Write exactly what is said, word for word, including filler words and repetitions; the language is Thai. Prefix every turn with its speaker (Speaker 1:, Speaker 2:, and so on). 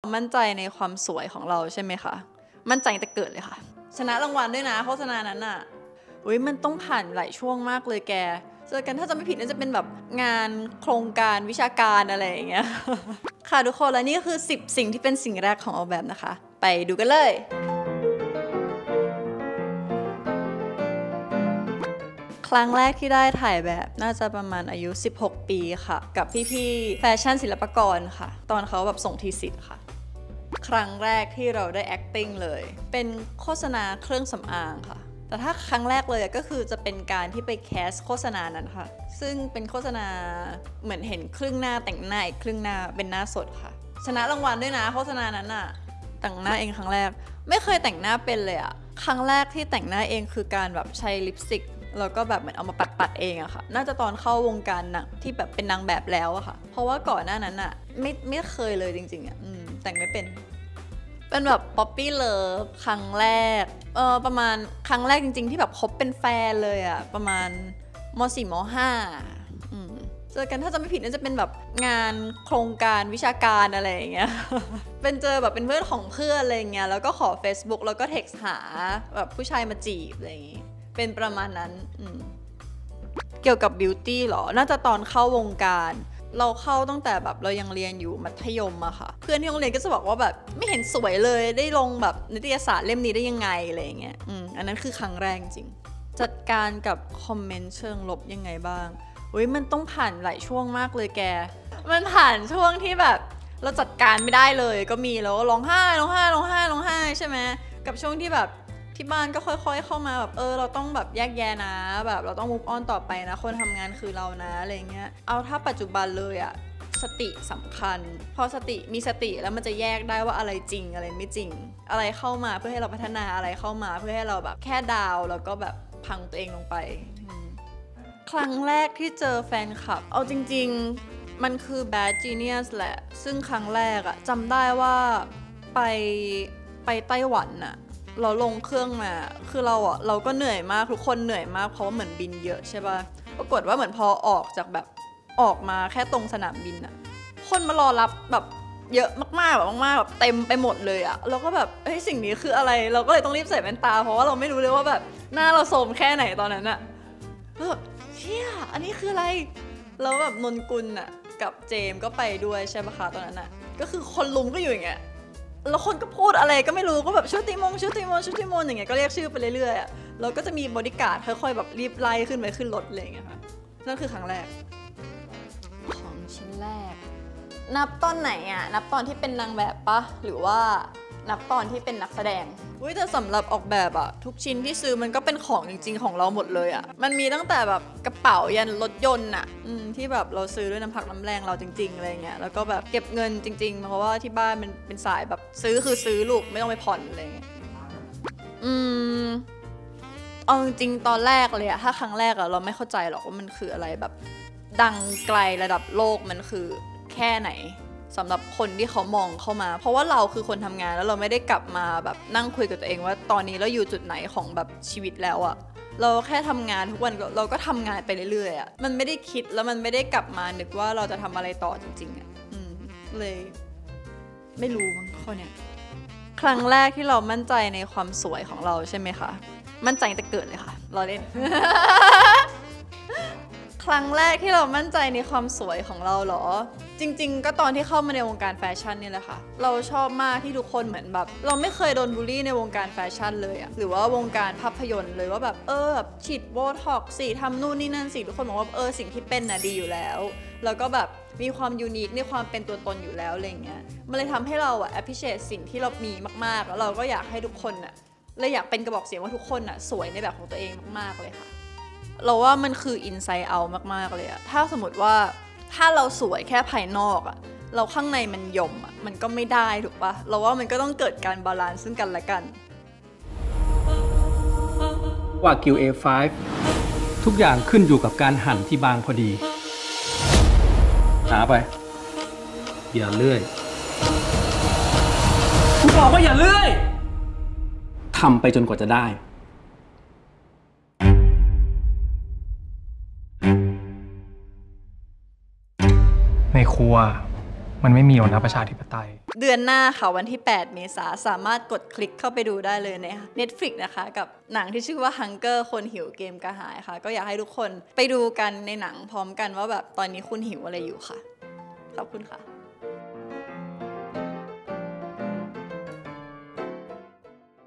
Speaker 1: มั่นใจในความสวยของเราใช่ไหมคะมั่นใจแต่เกิดเลยค่ะชนะรางวัลด้วยนะโฆษณานั้นอ่ะอุ้ยมันต้องผ่านหลายช่วงมากเลยแกเจอกันถ้าจะไม่ผิดน่าจะเป็นแบบงานโครงการวิชาการอะไรอย่างเงี้ย ค่ะทุกคนและนี่คือสิบสิ่งที่เป็นสิ่งแรกของออกแบบนะคะไปดูกันเลยครั้งแรกที่ได้ถ่ายแบบน่าจะประมาณอายุสิบหกปีค่ะกับพี่ๆแฟชั่นศิลปากรค่ะตอนเขาแบบส่งทีสิทธิ์ค่ะครั้งแรกที่เราได้ acting เลยเป็นโฆษณาเครื่องสำอางค่ะแต่ถ้าครั้งแรกเลยก็คือจะเป็นการที่ไปแคสโฆษณานั้นค่ะซึ่งเป็นโฆษณาเหมือนเห็นครึ่งหน้าแต่งหน้าอีกครึ่งหน้าเป็นหน้าสดค่ะชนะรางวัลด้วยนะโฆษณานั้นอะแต่งหน้าเองครั้งแรกไม่เคยแต่งหน้าเป็นเลยอะครั้งแรกที่แต่งหน้าเองคือการแบบใช้ลิปสติกแล้วก็แบบเหมือนเอามาปัดๆเองอะค่ะน่าจะตอนเข้าวงการหนังที่แบบเป็นนางแบบแล้วอะค่ะเพราะว่าก่อนหน้านั้นอะไม่ไม่เคยเลยจริงๆอะแต่งไม่เป็นเป็นแบบป๊อปปี้เลิฟครั้งแรกเออประมาณครั้งแรกจริงๆที่แบบคบเป็นแฟนเลยอะประมาณม.สี่ ม.ห้า อืมเจอกันถ้าจะไม่ผิดน่าจะเป็นแบบงานโครงการวิชาการอะไรอย่างเงี้ย เป็นเจอแบบเป็นเพื่อนของเพื่อนอะไรอย่างเงี้ยแล้วก็ขอ Facebook แล้วก็เท็กซ์หาแบบผู้ชายมาจีบอะไรอย่างงี้เป็นประมาณนั้นอืมเกี่ยวกับบิวตี้หรอน่าจะตอนเข้าวงการเราเข้าตั้งแต่แบบเรายังเรียนอยู่มัธยมอะค่ะเพื่อนที่โรงเรียนก็จะบอกว่าแบบไม่เห็นสวยเลยได้ลงแบบนิตยสารเล่มนี้ได้ยังไงอะไรอย่างเงี้ยอืมอันนั้นคือครั้งแรกจริงจัดการกับคอมเมนต์เชิงลบยังไงบ้างอุ้ยมันต้องผ่านหลายช่วงมากเลยแกมันผ่านช่วงที่แบบเราจัดการไม่ได้เลยก็มีแล้วร้องไห้ร้องไห้ร้องไห้ร้องไห้ใช่ไหมกับช่วงที่แบบที่บ้านก็ค่อยๆเข้ามาแบบเออเราต้องแบบแยกแยะนะแบบเราต้อง move on ต่อไปนะคนทำงานคือเรานะอะไรเงี้ยเอาถ้าปัจจุบันเลยอะสติสำคัญพอสติมีสติแล้วมันจะแยกได้ว่าอะไรจริงอะไรไม่จริงอะไรเข้ามาเพื่อให้เราพัฒนาอะไรเข้ามาเพื่อให้เราแบบแค่ดาวแล้วก็แบบพังตัวเองลงไปครั้งแรกที่เจอแฟนคลับเอาจริงๆมันคือ Bad Genius แหละซึ่งครั้งแรกอะจำได้ว่าไปไปไต้หวันอะเราลงเครื่องมาคือเราอะเราก็เหนื่อยมากทุกคนเหนื่อยมากเพราะว่าเหมือนบินเยอะใช่ป่ะปรากฏว่าเหมือนพอออกจากแบบออกมาแค่ตรงสนามบินอะคนมารอรับแบบเยอะมากๆแบบมากๆแบบเต็มไปหมดเลยอะเราก็แบบเฮ้ยสิ่งนี้คืออะไรเราก็เลยต้องรีบใส่แว่นตาเพราะว่าเราไม่รู้เลยว่าแบบหน้าเราโทรมแค่ไหนตอนนั้นอะแบบเชี่ยอันนี้คืออะไรแล้วแบบนนกุลอะกับเจมก็ไปด้วยใช่ป่ะคะตอนนั้นอะก็คือคนลุมก็อยู่อย่างเงี้ยแล้วคนก็พูดอะไรก็ไม่รู้ก็แบบชุติมงชุติมงชุติมงอย่างเงี้ยก็เรียกชื่อไปเรื่อยๆอะแล้วก็จะมีบอดี้การ์ดค่อยๆแบบรีบไล่ขึ้นไปขึ้นรถอะไรอย่างเงี้ยค่ะนั่นคือครั้งแรกของชิ้นแรกนับตอนไหนอะนับตอนที่เป็นนางแบบปะหรือว่านับตอนที่เป็นนักแสดงอุ้ยแต่สำหรับออกแบบอะทุกชิ้นที่ซื้อมันก็เป็นของจริงๆของเราหมดเลยอะมันมีตั้งแต่แบบกระเป๋ายันรถยนต์อะอืมที่แบบเราซื้อด้วยน้ำพักน้ำแรงเราจริงๆอะไรเงี้ยแล้วก็แบบเก็บเงินจริงๆเพราะว่าที่บ้านมันเป็นสายแบบซื้อคือซื้อลูกไม่ต้องไปผ่อนอะไรเงี้ยอืมเอาจริงๆตอนแรกเลยอะถ้าครั้งแรกอะเราไม่เข้าใจหรอกว่ามันคืออะไรแบบดังไกลระดับโลกมันคือแค่ไหนสำหรับคนที่เขามองเข้ามาเพราะว่าเราคือคนทำงานแล้วเราไม่ได้กลับมาแบบนั่งคุยกับตัวเองว่าตอนนี้เราอยู่จุดไหนของแบบชีวิตแล้วอะเราแค่ทำงานทุกวันเราก็ทำงานไปเรื่อยๆอะมันไม่ได้คิดแล้วมันไม่ได้กลับมานึกว่าเราจะทำอะไรต่อจริงๆอะอืมเลยไม่รู้มั้งข้อเนี้ยครั้งแรกที่เรามั่นใจในความสวยของเราใช่ไหมคะมั่นใจแต่เกิดเลยค่ะเราเล่น ครั้งแรกที่เรามั่นใจในความสวยของเราเหรอจริงๆก็ตอนที่เข้ามาในวงการแฟชั่นนี่แหละค่ะเราชอบมากที่ทุกคนเหมือนแบบเราไม่เคยโดนบูลลี่ในวงการแฟชั่นเลยอะหรือว่าวงการภาพยนตร์เลยว่าแบบเออแบบฉีดโบท็อกซ์สิทำนู่นนี่นั่นสิทุกคนบอกว่าเออสิ่งที่เป็นน่ะดีอยู่แล้วแล้วก็แบบมีความยูนิคในความเป็นตัวตนอยู่แล้วอะไรเงี้ยมันเลยทำให้เราอะ appreciate สิ่งที่เรามีมากๆแล้วเราก็อยากให้ทุกคนอะเลยอยากเป็นกระบอกเสียงว่าทุกคนอะสวยในแบบของตัวเองมากๆเลยค่ะเราว่ามันคือ inside out มากๆเลยอะถ้าสมมติว่าถ้าเราสวยแค่ภายนอกอะเราข้างในมันยมอะมันก็ไม่ได้ถูกปะเราว่ามันก็ต้องเกิดการบาลานซ์ซึ่งกันและกัน
Speaker 2: วากิว เอ ไฟว์ ทุกอย่างขึ้นอยู่กับการหั่นที่บางพอดีหาไปอย่าเลื่อยกูบอกว่าอย่าเลื่อยทำไปจนกว่าจะได้
Speaker 3: ในครัวมันไม่มีหรอกนะประชาธิปไตย
Speaker 1: เดือนหน้าค่ะวันที่แปดเมษายนสามารถกดคลิกเข้าไปดูได้เลยใน Netflix นะคะกับหนังที่ชื่อว่า Hunger คนหิวเกมกระหายค่ะก็อยากให้ทุกคนไปดูกันในหนังพร้อมกันว่าแบบตอนนี้คุณหิวอะไรอยู่ค่ะขอบคุณค่ะ